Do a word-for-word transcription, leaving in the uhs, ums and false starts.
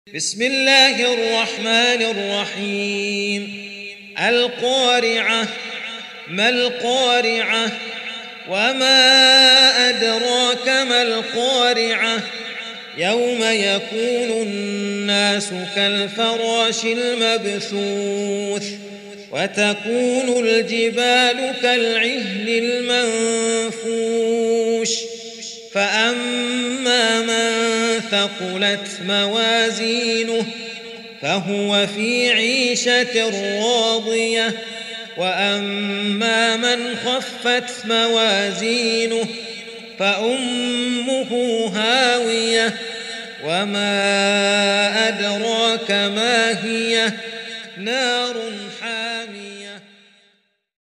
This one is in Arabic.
بسم الله الرحمن الرحيم. القارعة. ما القارعة؟ وما أدراك ما القارعة؟ يوم يكون الناس كالفراش المبثوث وتكون الجبال كالعهن المنفوش فأما من ثقلت موازينه فهو في عيشة راضية وأما من خفت موازينه فأمه هاوية وما أدراك ما هي نار